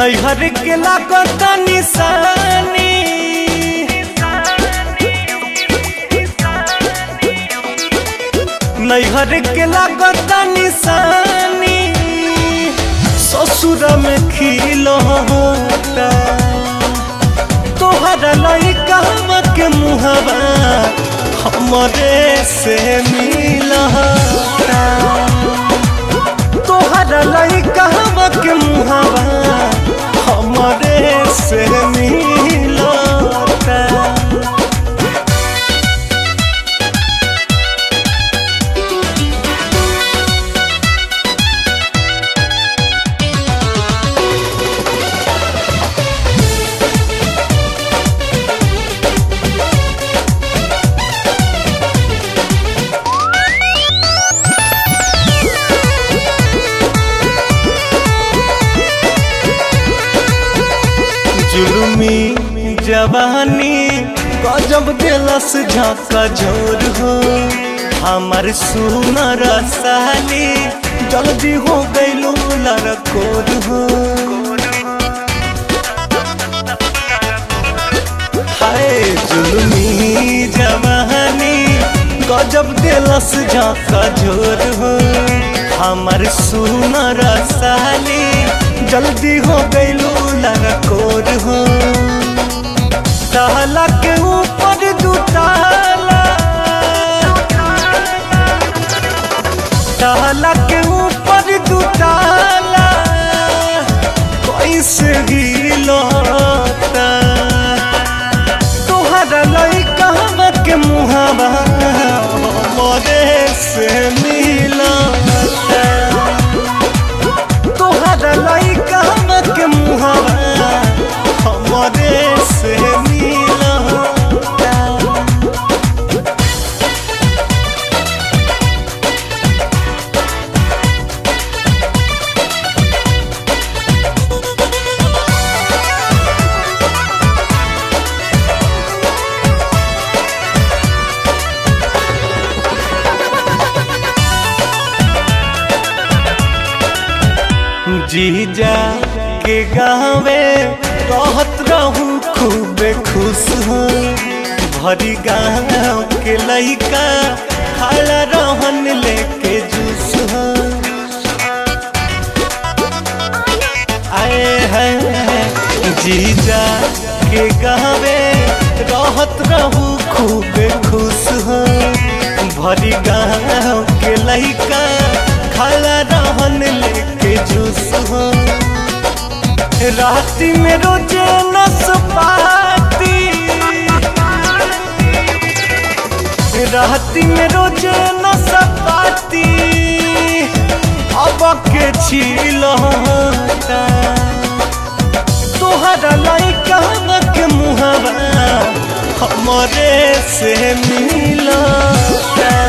नैहर के लागत निशानी नैहर के लागत निशानी ससुर में खिलौता तोहरा लइका के मुहबा हमरे से मिलता तोहरा लइका के मुहबा हमरे से मिलता। जुलमी जवानी गजब दिलस झाका झोर हो हमार सुनर साली जल्दी हो गइलू लड़कोर हो हाय जुलमी जवानी गजब दिलस झाका झोर हो हमार सुनर साली जल्दी हो गइलू लड़कोर हो ताला के ऊपर दू ताला ताला के ऊपर दू ताला कैसे हिलता तोहरा लइका के मुहावा मोरे से मिलता तोहरा लइका के मुहावा हमरे से मिलता। जीजा के गाँवे रहत रहू खूब खुश हो भरी गाँव के लइका खाला रहन लेके जूस हो आए हैं जीजा के गाँवे रहत रहू खूब खुश हो भरी गाँव के लइका खाला रहन लेके जूस हो राती में रोजे नसपाती राती में रोजे नसपाती अब के छिलता तोहरा लइका के मुहबा हमरे से मिलता।